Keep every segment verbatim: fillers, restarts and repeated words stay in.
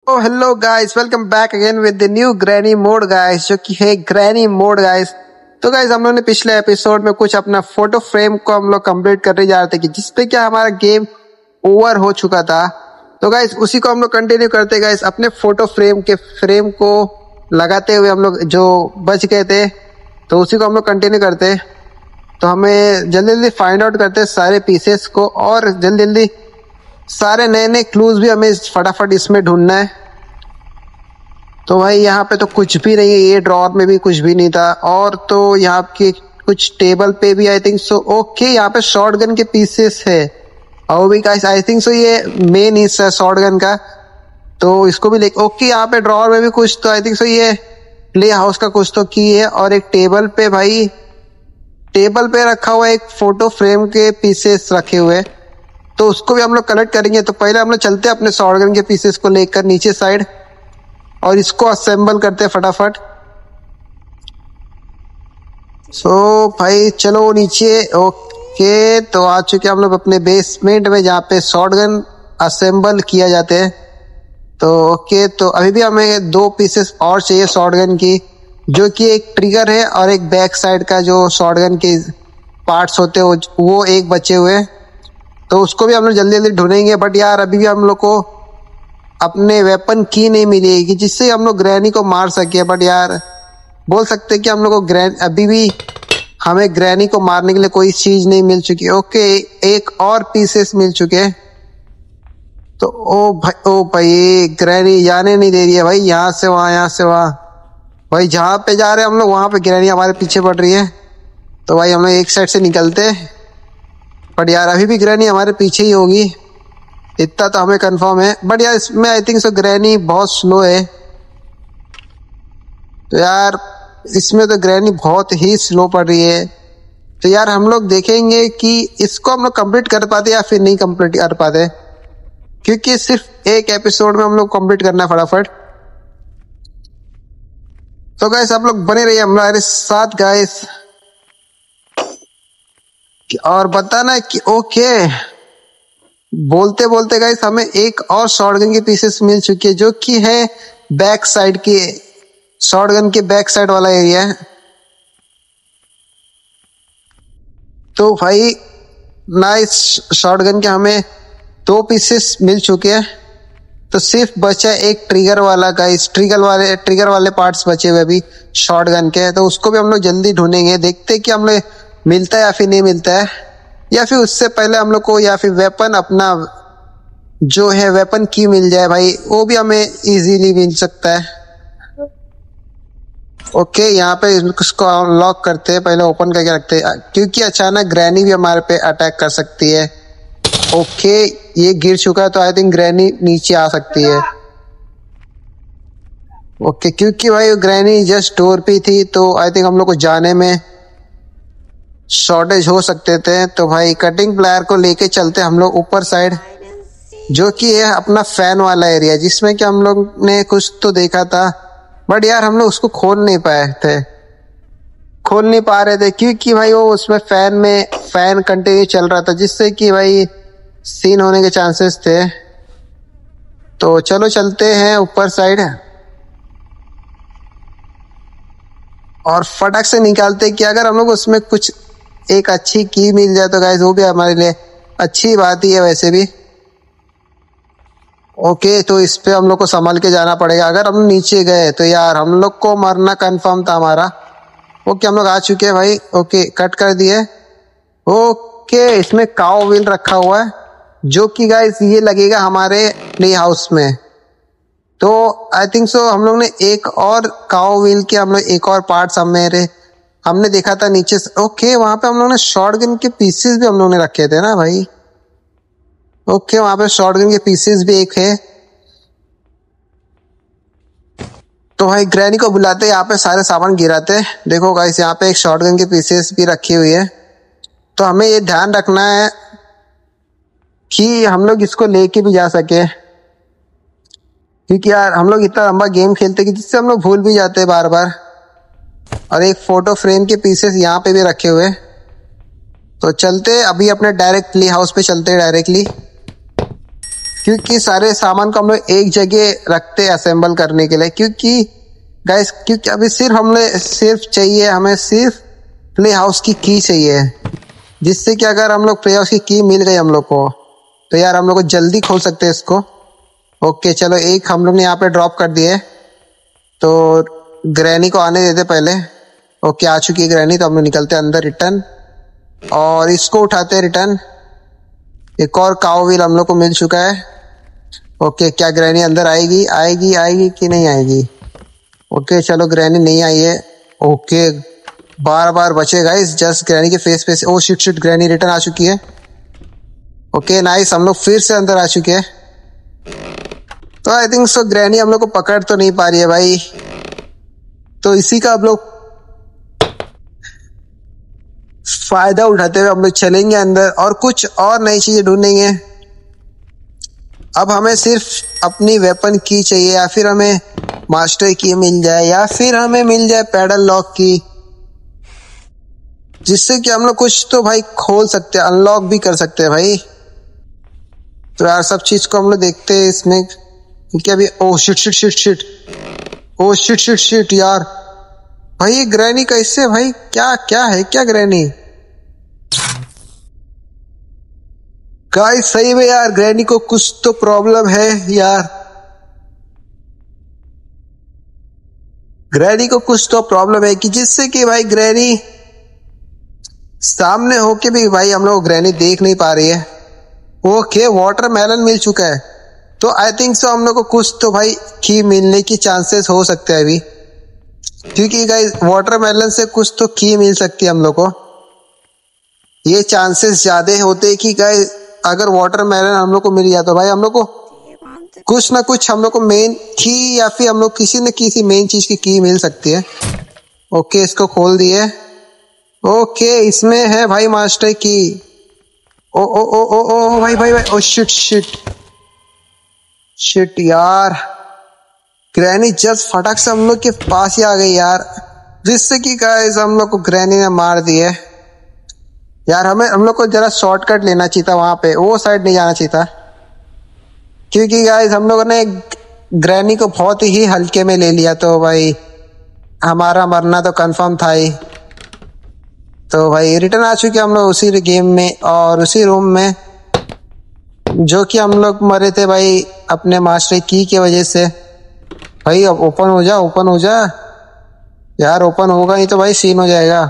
Hello guys, welcome back again with the new granny mode guys, जो कि है granny mode guys. तो guys हम लोग ने पिछले एपिसोड में कुछ अपना फोटो फ्रेम को हम लोग कंप्लीट करने जा रहे थे कि जिसपे क्या हमारा गेम ओवर हो चुका था। तो गाइस उसी को हम लोग कंटिन्यू करते गाइस, अपने फोटो फ्रेम के फ्रेम को लगाते हुए हम लोग जो बच गए थे तो उसी को हम लोग कंटिन्यू करते। तो हमें जल्दी जल्दी फाइंड आउट करते सारे पीसेस को और जल्दी जल्दी सारे नए नए क्लूज भी हमें फटाफट इसमें ढूंढना है। तो भाई यहाँ पे तो कुछ भी नहीं है, ये ड्रॉर में भी कुछ भी नहीं था। और तो यहाँ के कुछ टेबल पे भी आई थिंक सो ओके यहाँ पे शॉटगन के पीसेस है और भी गाइस आई थिंक सो ये मेन हिस्सा है शॉटगन का, तो इसको भी ले ओके। यहाँ पे ड्रॉर में भी कुछ तो आई थिंक सो ये प्ले हाउस का कुछ तो की है। और एक टेबल पे भाई टेबल पे रखा हुआ एक फोटो फ्रेम के पीसेस रखे हुए, तो उसको भी हम लोग कलेक्ट करेंगे। तो पहले हम लोग चलते हैं अपने शॉटगन के पीसेस को लेकर नीचे साइड और इसको असेंबल करते हैं फटाफट। सो so, भाई चलो नीचे। ओके तो आ चुके हम लोग अपने बेसमेंट में जहाँ पे शॉटगन असेंबल किया जाते हैं। तो ओके तो अभी भी हमें दो पीसेस और चाहिए शॉटगन की, जो कि एक ट्रिगर है और एक बैक साइड का जो शॉटगन के पार्ट्स होते हैं वो एक बचे हुए, तो उसको भी हम लोग जल्दी जल्दी ढूंढेंगे। बट यार अभी भी हम लोग को अपने वेपन की नहीं मिलेगी जिससे हम लोग ग्रैनी को मार सके। बट यार बोल सकते हैं कि हम लोग को ग्रैन अभी भी हमें ग्रैनी को मारने के लिए कोई चीज नहीं मिल चुकी। ओके एक और पीसेस मिल चुके। तो ओ भाई ओ भाई ग्रैनी जाने नहीं दे रही है भाई, यहाँ से वहां यहाँ से वहां। भाई जहाँ पे जा रहे हैं हम लोग वहां पे ग्रैनी हमारे पीछे पड़ रही है। तो भाई हम लोग एक साइड से निकलते, बट यार अभी भी ग्रैनी हमारे पीछे ही होगी, इतना तो हमें कंफर्म है। बट यार इसमें आई थिंक सो ग्रैनी बहुत स्लो है। तो यार इसमें तो ग्रैनी बहुत ही स्लो पड़ रही है। तो यार हम लोग देखेंगे कि इसको हम लोग कंप्लीट कर पाते या फिर नहीं कंप्लीट कर पाते, क्योंकि सिर्फ एक एपिसोड में हम लोग कंप्लीट करना है फटाफट। तो गाइस आप लोग बने रहिए हमारे साथ गाइस, और बताना कि ओके बोलते बोलते गाइस हमें एक और शॉटगन के पीसेस मिल चुकी है, जो कि है बैक साइड की शॉटगन के बैक साइड वाला एरिया है। तो भाई नाइस शॉटगन के हमें दो पीसेस मिल चुके हैं। तो सिर्फ बचा एक ट्रिगर वाला गाइस, ट्रिगर वाले ट्रिगर वाले पार्ट्स बचे हुए अभी शॉटगन के, तो उसको भी हम लोग जल्दी ढूंढेंगे। देखते हैं कि हम लोग मिलता है या फिर नहीं मिलता है, या फिर उससे पहले हम लोग को या फिर वेपन अपना जो है वेपन की मिल जाए भाई, वो भी हमें इजीली मिल सकता है। ओके यहाँ पे इसको अनलॉक करते हैं, पहले ओपन करके रखते हैं क्योंकि अचानक ग्रैनी भी हमारे पे अटैक कर सकती है। ओके ये गिर चुका है तो आई थिंक ग्रैनी नीचे आ सकती है। ओके क्योंकि भाई ग्रैनी जस्ट डोर पे थी तो आई थिंक हम लोग को जाने में शॉर्टेज हो सकते थे। तो भाई कटिंग प्लायर को लेके चलते हम लोग ऊपर साइड, जो कि है अपना फैन वाला एरिया, जिसमें कि हम लोग ने कुछ तो देखा था। बट यार हम लोग उसको खोल नहीं पाए थे खोल नहीं पा रहे थे क्योंकि भाई वो उसमें फैन में फैन कंटिन्यू चल रहा था, जिससे कि भाई सीन होने के चांसेस थे। तो चलो चलते हैं ऊपर साइड और फटाक से निकालते हैं कि अगर हम लोग उसमें कुछ एक अच्छी की मिल जाए तो गाइस वो भी हमारे लिए अच्छी बात ही है वैसे भी। ओके तो इस पे हम लोग को संभल के जाना पड़ेगा, अगर हम नीचे गए तो यार हम लोग को मरना कंफर्म था हमारा। ओके हम लोग आ चुके हैं भाई। ओके कट कर दिए। ओके इसमें काउ व्हील रखा हुआ है, जो कि गाइस ये लगेगा हमारे प्ले हाउस में। तो आई थिंक सो हम लोग ने एक और काउ व्हील के हम लोग एक और पार्ट्स हमें हमने देखा था नीचे से। ओके वहां पे हम लोग ने शॉटगन के पीसेस भी हम लोग ने रखे थे ना भाई। ओके वहां पे शॉटगन के पीसेस भी एक है। तो भाई ग्रैनी को बुलाते यहाँ पे सारे सामान गिराते। देखो गाइस यहाँ पे एक शॉटगन के पीसेस भी रखी हुई है। तो हमें ये ध्यान रखना है कि हम लोग इसको लेके भी जा सके, क्योंकि यार हम लोग इतना लंबा गेम खेलते कि जिससे हम लोग भूल भी जाते हैं बार बार। और एक फोटो फ्रेम के पीसेस यहाँ पे भी रखे हुए। तो चलते अभी अपने डायरेक्ट प्ले हाउस पे चलते हैं डायरेक्टली। क्योंकि सारे सामान को हम लोग एक जगह रखते हैं असेंबल करने के लिए। क्योंकि गाइस क्योंकि अभी सिर्फ हमने सिर्फ चाहिए हमें सिर्फ प्ले हाउस की की चाहिए, जिससे कि अगर हम लोग प्ले हाउस की की मिल गई हम लोग को तो यार हम लोग को जल्दी खोल सकते हैं इसको। ओके चलो, एक हम लोग ने यहाँ पे ड्रॉप कर दिए, तो ग्रैनी को आने देते पहले। ओके आ चुकी है ग्रैनी, तो हम लोग निकलते हैं अंदर रिटर्न और इसको उठाते हैं रिटर्न। एक और काऊ व्हील हम लोग को मिल चुका है। ओके क्या ग्रैनी अंदर आएगी आएगी आएगी कि नहीं आएगी? ओके चलो ग्रैनी नहीं आई है। ओके बार बार बचे गाइस, जस्ट ग्रैनी के फेस पे से। Oh shit shit, granny return आ चुकी है। ओके नाइस, हम लोग फिर से अंदर आ चुके हैं। तो आई थिंक सो ग्रैनी हम लोग को पकड़ तो नहीं पा रही है भाई, तो इसी का हम लोग फायदा उठाते हुए हम लोग चलेंगे अंदर और कुछ और नई चीजें ढूंढेंगे। अब हमें सिर्फ अपनी वेपन की चाहिए, या फिर हमें मास्टर की मिल जाए, या फिर हमें मिल जाए पैडल लॉक की, जिससे कि हम लोग कुछ तो भाई खोल सकते हैं, अनलॉक भी कर सकते हैं भाई। तो यार सब चीज को हम लोग देखते हैं इसमें, क्योंकि अभी oh shit shit shit shit oh shit shit shit यार भाई, ये ग्रैनी कैसे भाई, क्या क्या है क्या ग्रैनी? गाइस सही में यार ग्रैनी को कुछ तो प्रॉब्लम है यार, ग्रैनी को कुछ तो प्रॉब्लम है कि जिससे कि भाई ग्रैनी सामने होके भी भाई हम लोग ग्रैनी देख नहीं पा रही है। ओके वाटरमेलन मिल चुका है, तो आई थिंक सो हम लोग को कुछ तो भाई की मिलने की चांसेस हो सकते हैं अभी, क्योंकि गाइस वाटरमेलन से कुछ तो की मिल सकती है हम लोग को। ये चांसेस ज्यादा होते हैं कि गाइस अगर वाटरमेलन हम लोग को मिल गया तो भाई हम लोग को कुछ ना कुछ हम लोग को मेन की, या फिर हम लोग किसी न किसी मेन चीज की की मिल सकती है। ओके इसको खोल दिए। ओके इसमें है भाई मास्टर की। ओ ओ ओ ओ ओ भाई भाई भाई ओ शिट शिट शिट यार, ग्रैनी जस्ट फटक से हम लोग के पास ही आ गई यार, जिससे कि गाइस हम लोग को ग्रैनी ने मार दिए यार। हमें हम लोग को जरा शॉर्टकट लेना चाहिए था, वहां पे वो साइड नहीं जाना चाहिए था, क्योंकि गाइस हम लोगों ने ग्रैनी को बहुत ही हल्के में ले लिया, तो भाई हमारा मरना तो कंफर्म था ही। तो भाई रिटर्न आ चुके हम लोग उसी गेम में और उसी रूम में जो कि हम लोग मरे थे भाई अपने मास्टर की के वजह से। भाई अब ओपन हो जा, ओपन हो जा यार, ओपन होगा नहीं तो भाई सीन हो जाएगा।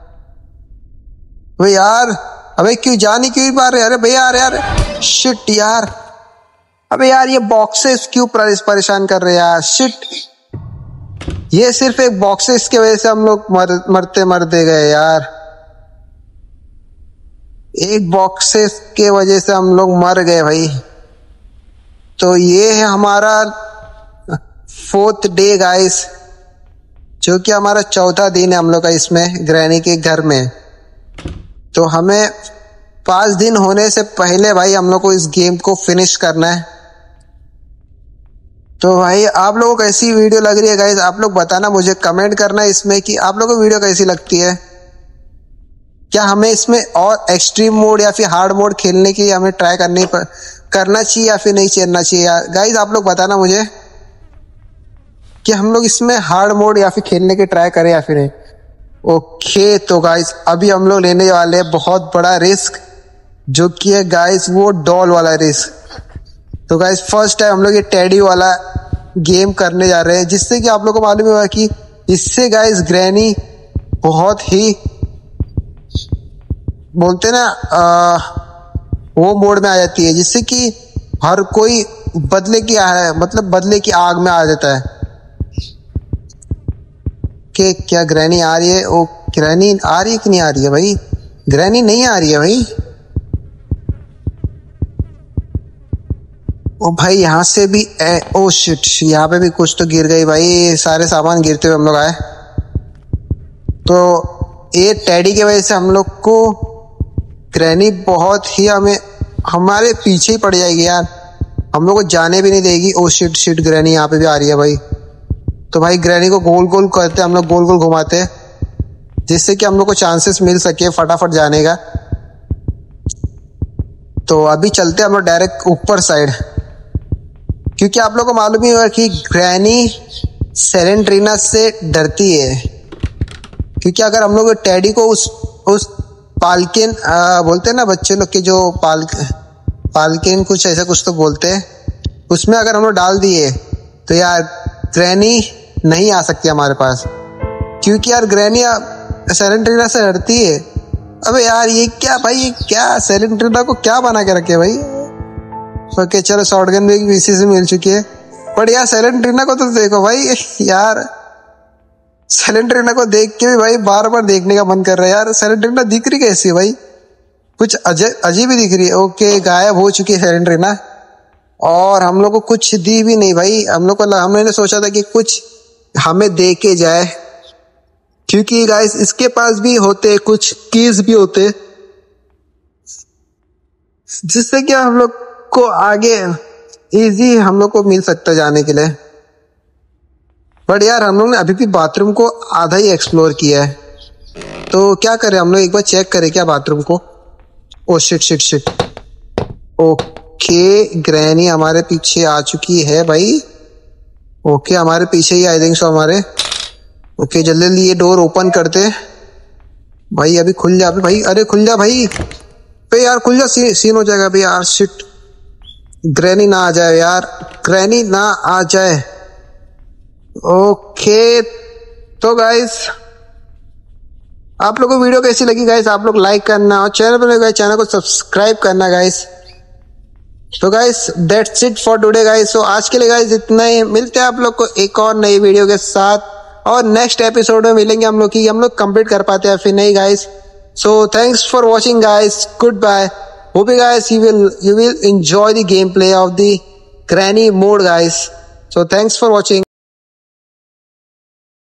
भाई यार अबे क्यों जा नहीं क्यों पा रहे? अरे भैया अरे यार शिट यार, अबे यार ये बॉक्सेस क्यों परेशान कर रहे हैं यार, शिट। ये सिर्फ एक बॉक्सेस की वजह से हम लोग मर, मरते मरते गए यार, एक बॉक्सेस के वजह से हम लोग मर गए भाई। तो ये है हमारा फोर्थ डे गाइस, जो कि हमारा चौथा दिन है हम लोग का इसमें ग्रैनी के घर में। तो हमें पांच दिन होने से पहले भाई हम लोग को इस गेम को फिनिश करना है। तो भाई आप लोगों को कैसी वीडियो लग रही है गाइस, आप लोग बताना मुझे, कमेंट करना इसमें कि आप लोगों को वीडियो कैसी लगती है। क्या हमें इसमें और एक्सट्रीम मोड या फिर हार्ड मोड खेलने की हमें ट्राई करनी पर, करना चाहिए या फिर नहीं करना चाहिए यार गाइस, आप लोग बताना मुझे कि हम लोग इसमें हार्ड मोड या फिर खेलने की ट्राई करें या फिर नहीं। ओके तो गाइस अभी हम लोग लेने वाले हैं बहुत बड़ा रिस्क, जो कि है गाइस वो डॉल वाला रिस्क। तो गाइस फर्स्ट टाइम हम लोग ये टेडी वाला गेम करने जा रहे हैं, जिससे कि आप लोग को मालूम होगा कि इससे गाइस ग्रैनी बहुत ही बोलते ना आ, वो मोड में आ जाती है, जिससे कि हर कोई बदले की आ, मतलब बदले की आग में आ जाता है। कि क्या ग्रैनी आ रही है? ओ ग्रैनी आ रही है कि नहीं आ रही है भाई? ग्रैनी नहीं आ रही है भाई। ओ भाई यहाँ से भी ए, ओ शिट, यहाँ पे भी कुछ तो गिर गई भाई, सारे सामान गिरते हुए हम लोग आए। तो ये टेडी की वजह से हम लोग को ग्रैनी बहुत ही हमें हमारे पीछे ही पड़ जाएगी यार, हम लोग को जाने भी नहीं देगी। ओ शिट शिट, ग्रैनी यहाँ पे भी आ रही है भाई। तो भाई ग्रैनी को गोल गोल करते हम लोग, गोल गोल घुमाते, जिससे कि हम लोग को चांसेस मिल सके फटाफट जाने का। तो अभी चलते हम लोग डायरेक्ट ऊपर साइड, क्योंकि आप लोगों को मालूम ही होगा कि ग्रैनी सेलेंट्रीना से डरती है। क्योंकि अगर हम लोग टेडी को उस उस पालकिन बोलते हैं ना बच्चे लोग के जो पाल पालकिन कुछ ऐसा कुछ तो बोलते हैं, उसमें अगर हम लोग डाल दिए तो यार ग्रैनी नहीं आ सकती हमारे पास। क्योंकि यार ग्रैनी सेलेंट्रीना से डरती है। अबे यार ये क्या भाई, ये क्या सेलेंट्रीना को क्या बना के रखे भाई। ओके चलो शॉटगन भी इसी से मिल चुकी है, बट यार सेलेंट्रीना को तो देखो भाई यार, सेलेंट्रीना को देख के भी भाई बार बार देखने का मन कर रहा है यार। सेलेंट्रीना दिख रही कैसी है भाई, कुछ अजीब ही दिख रही है। ओके गायब हो चुकी है सेलेंट्रीना, और हम लोग को कुछ दी भी नहीं भाई। हम लोग को हमने सोचा था कि कुछ हमें दे के जाए, क्योंकि गाइस इसके पास भी होते कुछ कीज भी होते जिससे कि हम लोग को आगे इजी हम लोग को मिल सकता जाने के लिए। बट यार हम लोग ने अभी भी बाथरूम को आधा ही एक्सप्लोर किया है, तो क्या करें हम लोग एक बार चेक करें क्या बाथरूम को। Oh shit shit shit. Okay granny हमारे पीछे आ चुकी है भाई। ओके हमारे पीछे ही आई थिंक सो हमारे। ओके जल्दी जल्दी ये डोर ओपन करते भाई। अभी खुल जा भाई, अरे खुल जा भाई पे यार, खुल जा, सी, सीन हो जाएगा भाई यार। शिट ग्रैनी ना आ जाए यार, ग्रैनी ना आ जाए। ओके तो गाइस आप लोगों को वीडियो कैसी लगी गाइस, आप लोग लाइक करना और चैनल पर गाइस चैनल को सब्सक्राइब करना गाइस। तो guys that's it for today guys. So आज के लिए गाइस इतना ही, मिलते हैं आप लोग को एक और नई वीडियो के साथ, और नेक्स्ट एपिसोड में मिलेंगे हम लोग की हम लोग कंप्लीट कर पाते हैं फिर नहीं guys. So thanks for watching guys, goodbye. Hope guys you will you will enjoy the gameplay of the granny mode guys. So thanks for watching.